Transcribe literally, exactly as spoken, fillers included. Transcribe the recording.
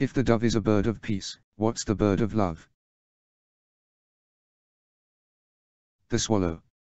If the dove is a bird of peace, what's the bird of love? The swallow.